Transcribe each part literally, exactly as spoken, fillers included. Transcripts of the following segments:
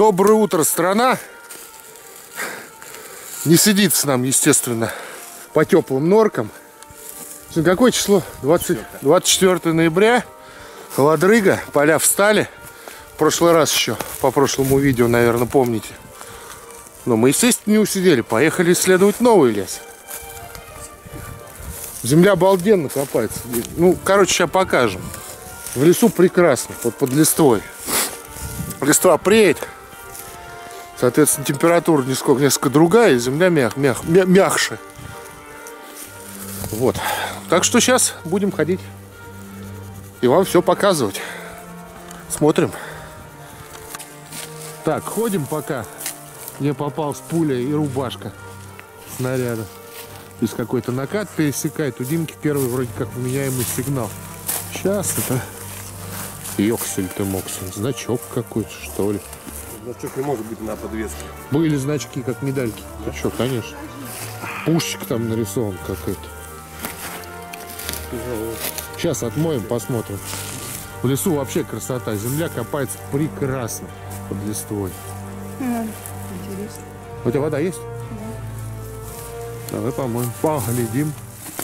Доброе утро, страна! Не сидится нам, естественно, по теплым норкам. Какое число? двадцать, двадцать четвёртое ноября. Холодрыга, поля встали. В прошлый раз еще, по прошлому видео, наверное, помните. Но мы, естественно, не усидели. Поехали исследовать новый лес. Земля обалденно копается. Ну, короче, сейчас покажем. В лесу прекрасно, вот под листвой. Листва преет. Соответственно, температура несколько, несколько другая, и земля мях, мях, мя, мягче. Вот. Так что сейчас будем ходить и вам все показывать. Смотрим. Так, ходим пока. Мне попалась пуля и рубашка снаряда. Здесь какой-то накат пересекает. У Димки первый вроде как вменяемый сигнал. Сейчас это... Ёксель ты моксель. Значок какой-то, что ли. Значок не может быть на подвеске. Были значки, как медальки. Да? Ты что, конечно. Пушечка там нарисован какой-то. Сейчас отмоем, посмотрим. В лесу вообще красота. Земля копается прекрасно под листвой. А, интересно. У тебя вода есть? Да. Давай помоем. Поглядим.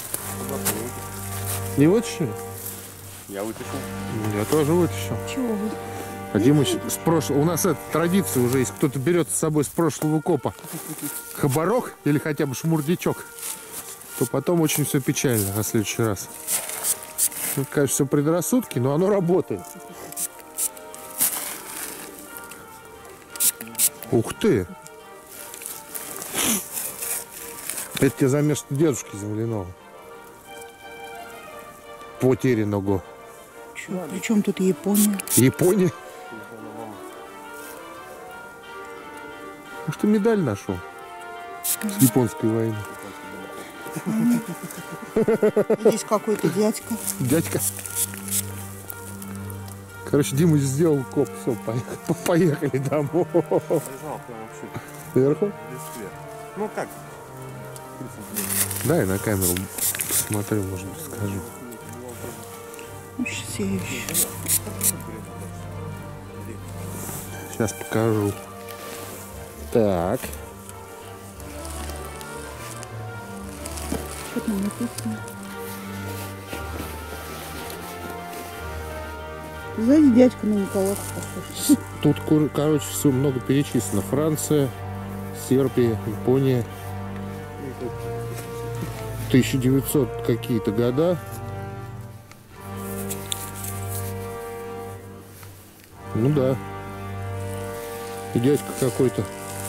Не вытащили? Я вытащил. Я тоже вытащил. Чего вы? А Димыч, с прошлого... У нас эта традиция уже есть. Кто-то берет с собой с прошлого копа хабарок или хотя бы шмурдячок, то потом очень все печально на следующий раз. Ну, конечно, все предрассудки, но оно работает. Ух ты! Это тебе за место дедушки земляного. Потерянного. Чё, при чем тут Япония? Япония? Может, ты медаль нашел с японской войны? Здесь какой-то дядька. Дядька. Короче, Дима сделал коп. Все, поехали, поехали домой. Вверху? Ну как? Дай на камеру посмотрю, может быть, скажу. Сейчас я еще. Сейчас покажу. Так. Что там написано? Сзади дядька на Николаха похож. Тут, короче, все много перечислено. Франция, Сербия, Япония. тысяча девятьсот какие-то года. Ну да. И дядька какой-то.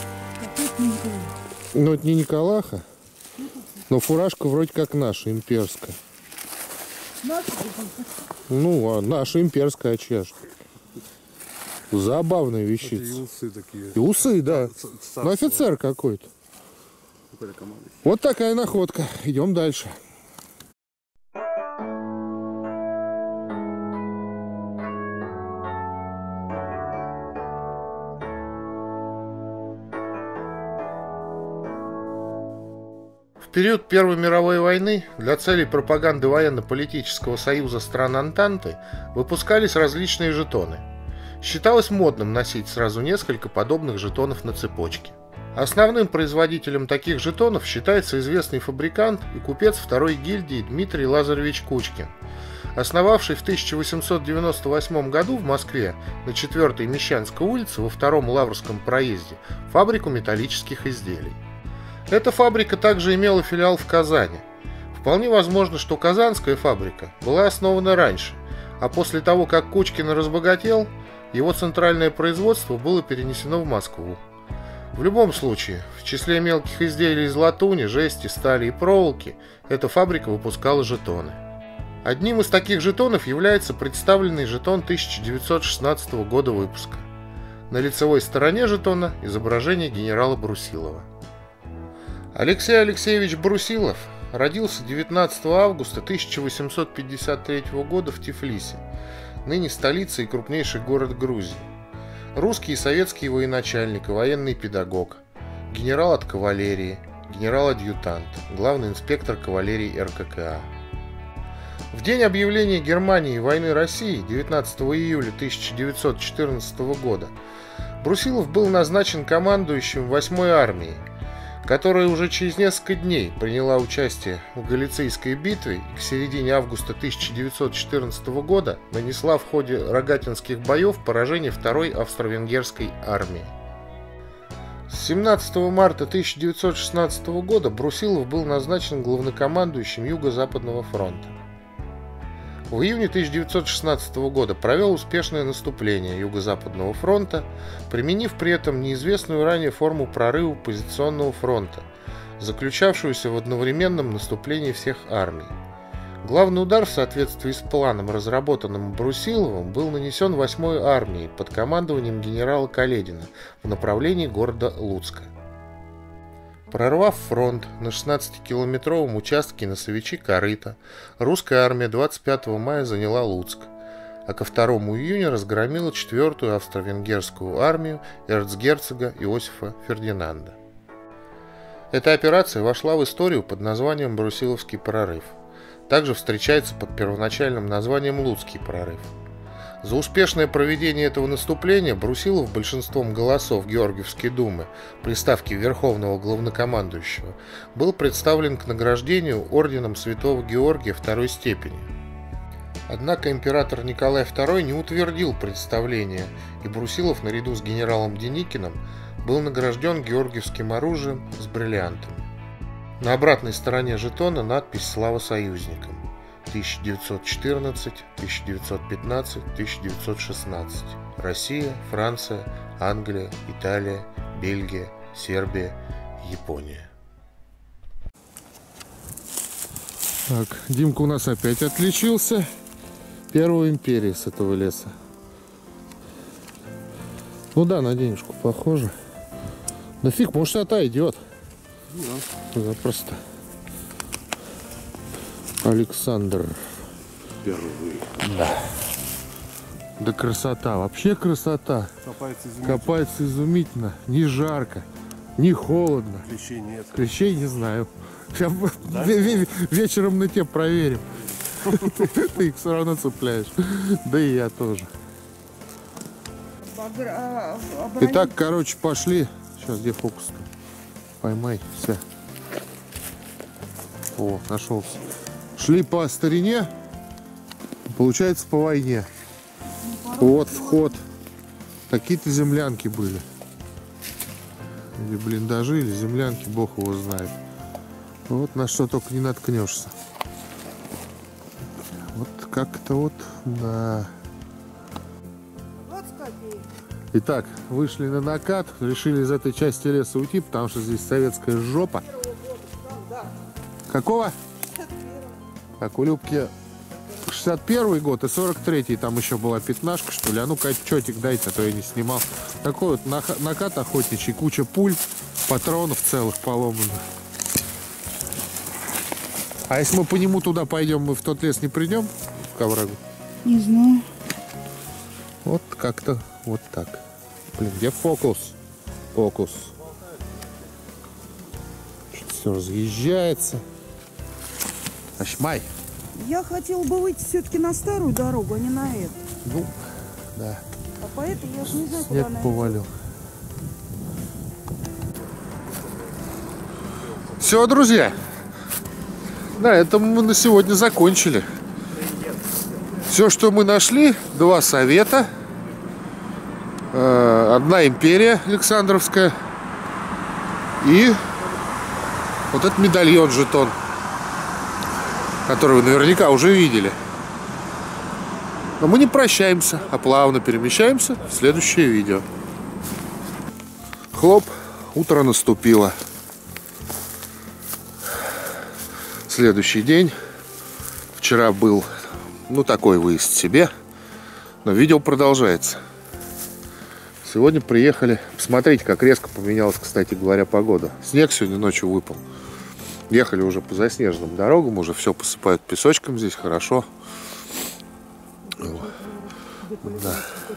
Ну это не Николаха. Но фуражка вроде как наша, имперская. Ну, а наша имперская, а чья ж? Забавная вещица. И усы такие. И усы, да. Ну офицер какой-то. Вот такая находка. Идем дальше. В период Первой мировой войны для целей пропаганды военно-политического союза стран Антанты выпускались различные жетоны. Считалось модным носить сразу несколько подобных жетонов на цепочке. Основным производителем таких жетонов считается известный фабрикант и купец второй гильдии Дмитрий Лазаревич Кучкин, основавший в тысяча восемьсот девяносто восьмом году в Москве на четвёртой Мещанской улице во втором Лаврском проезде фабрику металлических изделий. Эта фабрика также имела филиал в Казани. Вполне возможно, что Казанская фабрика была основана раньше, а после того, как Кучкин разбогател, его центральное производство было перенесено в Москву. В любом случае, в числе мелких изделий из латуни, жести, стали и проволоки эта фабрика выпускала жетоны. Одним из таких жетонов является представленный жетон тысяча девятьсот шестнадцатого года выпуска. На лицевой стороне жетона изображение генерала Брусилова. Алексей Алексеевич Брусилов родился девятнадцатого августа тысяча восемьсот пятьдесят третьего года в Тифлисе, ныне столица и крупнейший город Грузии. Русский и советский военачальник и военный педагог, генерал от кавалерии, генерал-адъютант, главный инспектор кавалерии эр ка ка а. В день объявления Германии войны России девятнадцатого июля тысяча девятьсот четырнадцатого года Брусилов был назначен командующим восьмой армией, которая уже через несколько дней приняла участие в Галицийской битве и к середине августа тысяча девятьсот четырнадцатого года нанесла в ходе рогатинских боев поражение второй австро-венгерской армии. С семнадцатого марта тысяча девятьсот шестнадцатого года Брусилов был назначен главнокомандующим Юго-Западного фронта. В июне тысяча девятьсот шестнадцатого года провел успешное наступление Юго-Западного фронта, применив при этом неизвестную ранее форму прорыва позиционного фронта, заключавшуюся в одновременном наступлении всех армий. Главный удар в соответствии с планом, разработанным Брусиловым, был нанесен восьмой армией под командованием генерала Каледина в направлении города Луцка. Прорвав фронт на шестнадцатикилометровом участке Носовичи-Корыто, русская армия двадцать пятого мая заняла Луцк, а ко второму июня разгромила четвертую австро-венгерскую армию эрцгерцога Иосифа Фердинанда. Эта операция вошла в историю под названием Брусиловский прорыв. Также встречается под первоначальным названием Луцкий прорыв. За успешное проведение этого наступления Брусилов большинством голосов Георгиевской думы при ставке Верховного главнокомандующего был представлен к награждению орденом Святого Георгия второй степени. Однако император Николай второй не утвердил представление, и Брусилов наряду с генералом Деникиным был награжден Георгиевским оружием с бриллиантами. На обратной стороне жетона надпись «Слава союзникам» тысяча девятьсот четырнадцать, тысяча девятьсот пятнадцать, тысяча девятьсот шестнадцать. Россия, Франция, Англия, Италия, Бельгия, Сербия, Япония. Так, Димка у нас опять отличился. Первая империя с этого леса. Ну да, на денежку похоже. Да фиг, может, отойдет. Да. Запросто. Александр. Первый. Да. Да красота. Вообще красота. Копается изумительно. Копается изумительно. Не жарко, не холодно. Клещей нет. Клещей не знаю. Сейчас Да? вечером на те проверим. Ты их все равно цепляешь. Да и я тоже. Итак, короче, пошли. Сейчас где фокус-то? Поймай. Все. О, нашелся. Шли по старине, получается по войне. Вот вход. Какие-то землянки были. Или блиндажи, или землянки, бог его знает. Вот на что только не наткнешься. Вот как-то вот, да. Итак, вышли на накат, решили из этой части леса уйти, потому что здесь советская жопа. Какого? Так, у Любки шестьдесят первый год и сорок третий, там еще была пятнашка, что ли. А ну-ка, отчетик дайте, а то я не снимал. Такой вот накат охотничий, куча пуль, патронов целых поломанных. А если мы по нему туда пойдем, мы в тот лес не придем, к оврагу? Не знаю. Вот как-то вот так. Блин, где фокус? Фокус. Все разъезжается. Ашмай. Я хотела бы выйти все-таки на старую дорогу, а не на эту. Ну, да. А поэтому я же не знаю, Снег куда она. повалил. Все, друзья. На этом мы на сегодня закончили. Все, что мы нашли, два совета. Одна империя Александровская. И вот этот медальон, жетон, который вы наверняка уже видели. Но мы не прощаемся, а плавно перемещаемся в следующее видео. Хлоп, утро наступило. Следующий день. Вчера был, ну, такой выезд себе, но видео продолжается. Сегодня приехали. Посмотрите, как резко поменялась, кстати говоря, погода. Снег сегодня ночью выпал. Ехали уже по заснеженным дорогам, уже все посыпают песочком здесь, хорошо. Да.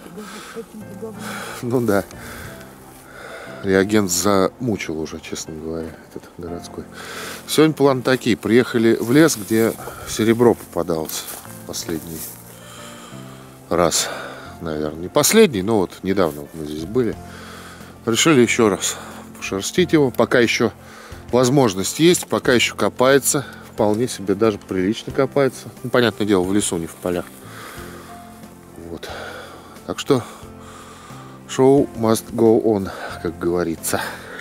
Ну да. Реагент замучил уже, честно говоря, этот городской. Сегодня планы такие. Приехали в лес, где серебро попадалось последний раз. наверное, не последний, но вот недавно вот мы здесь были. Решили еще раз пошерстить его. Пока еще возможность есть, пока еще копается. Вполне себе даже прилично копается. Ну, понятное дело, в лесу, не в полях. Вот. Так что show must go on, как говорится.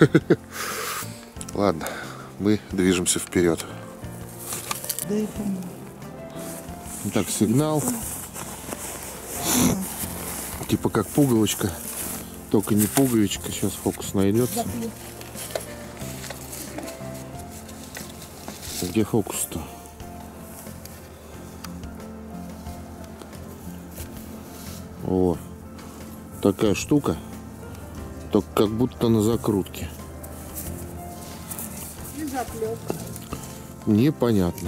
Ладно, мы движемся вперед. Да и помню. Так, сигнал. Типа как пуговочка. Только не пуговичка. Сейчас фокус найдется. Где фокус-то? О, такая штука. Только как будто на закрутке. И заклепка. Непонятно.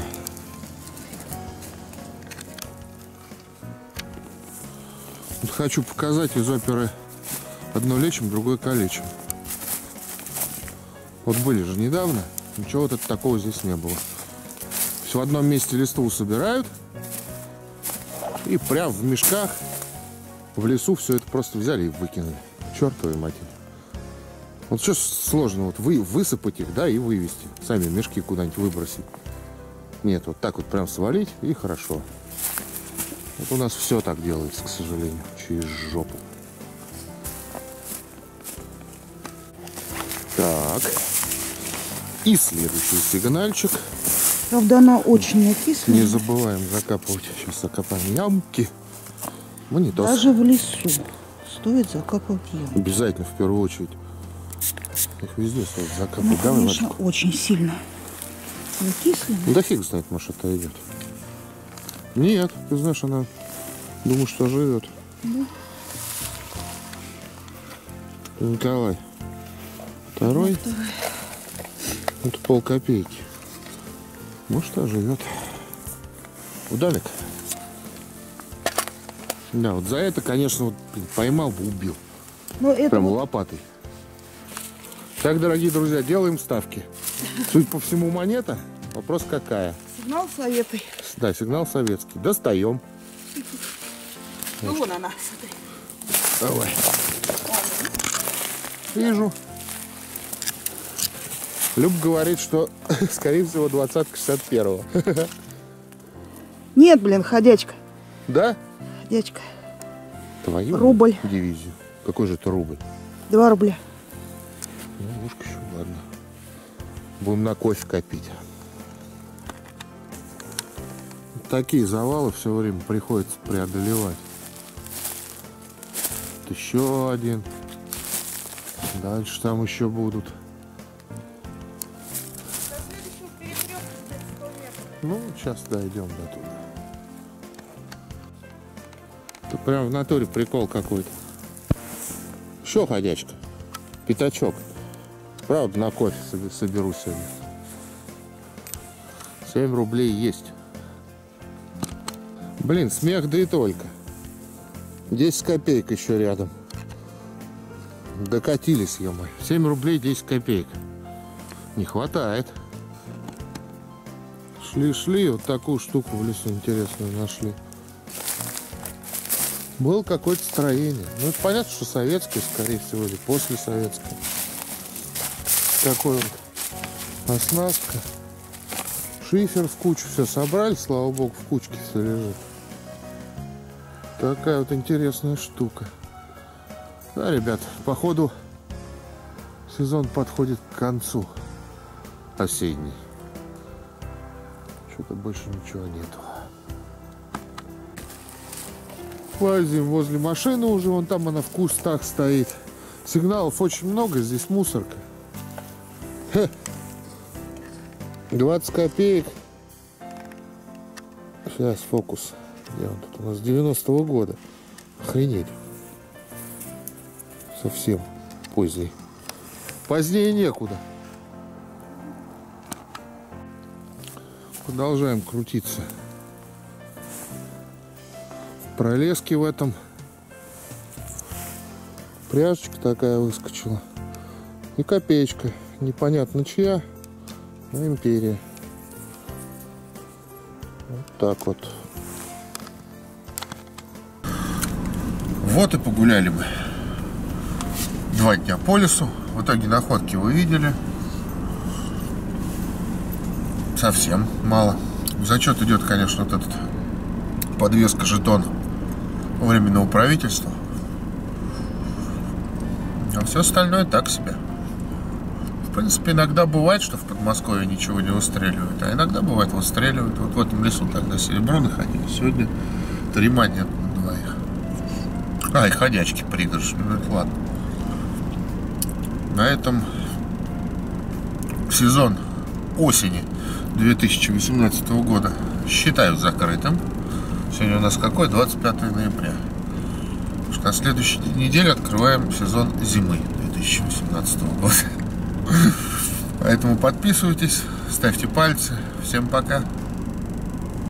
Вот хочу показать из оперы одно лечим, другое калечим. Вот были же недавно. Ничего вот это такого здесь не было. Все в одном месте листву собирают. И прям в мешках в лесу все это просто взяли и выкинули. Чертовой матери. Вот что сложно вот вы, высыпать их, да, и вывести. Сами мешки куда-нибудь выбросить. Нет, вот так вот прям свалить и хорошо. Вот у нас все так делается, к сожалению, через жопу. Так. И следующий сигнальчик. Правда, она очень окисленная. Не забываем закапывать. Сейчас закопаем ямки. Монитор. Даже в лесу стоит закапывать ямки. Обязательно, в первую очередь. Их везде стоит Она, закапывать. Давай, конечно, Матка. очень сильно окисленная. Да фиг знает, может, отойдет. Нет, ты знаешь, она, думаю, что живет. Да. Николай. Второй. Второй. Это полкопейки. Может, оживет. Удалик. Да, вот за это, конечно, вот, блин, поймал бы, убил. Но это Прям вот лопатой. Так, дорогие друзья, делаем ставки. Судя по всему, монета. Вопрос какая? сигнал советы. Да, сигнал советский. Достаем. Ну, вон она, смотри. Давай. Вижу. Люб говорит, что, скорее всего, двадцатка шестьдесят первого. Нет, блин, ходячка. Да? Ходячка. Твою Рубль. дивизию. Какой же это рубль? Два рубля. Ну, ушка еще, ладно. Будем на кофе копить. Такие завалы все время приходится преодолевать. Вот еще один. Дальше там еще будут. Ну, сейчас дойдем до туда. Это прям в натуре прикол какой-то. Еще ходячка. Пятачок. Правда, на кофе соберу сегодня. семь рублей есть. Блин, смех да и только. десять копеек еще рядом. Докатились, ё-моё. семь рублей десять копеек. Не хватает. Шли-шли, вот такую штуку в лесу интересную нашли. Было какое-то строение. Ну, это понятно, что советское, скорее всего, или после советское. Такой вот оснастка. Шифер в кучу. Все собрали, слава богу, в кучке все лежит. Такая вот интересная штука. Да, ребят, походу сезон подходит к концу. Осенний. Что-то больше ничего нету. Лазим возле машины уже, вон там она в кустах стоит. Сигналов очень много, здесь мусорка. Хе. двадцать копеек. Сейчас фокус. Где он тут у нас? девяностого года. Охренеть. Совсем поздний. Позднее некуда. Продолжаем крутиться в пролеске в этом. Пряжечка такая выскочила. И копеечка. Непонятно чья, но империя. Вот так вот. Вот и погуляли мы два дня по лесу. В итоге находки вы видели. Совсем мало. В зачет идет, конечно, вот этот подвеска жетон Временного правительства. А все остальное так себе. В принципе, иногда бывает, что в Подмосковье ничего не выстреливают, а иногда бывает выстреливают. Вот в этом лесу тогда серебро находили. Сегодня три монеты на двоих. А, и ходячки пригоршни. Ну это ладно. На этом сезон осени две тысячи восемнадцатого года считаю закрытым. Сегодня у нас какой? двадцать пятое ноября. Потому что на следующей неделе открываем сезон зимы две тысячи восемнадцатого года. Поэтому подписывайтесь, ставьте пальцы. Всем пока.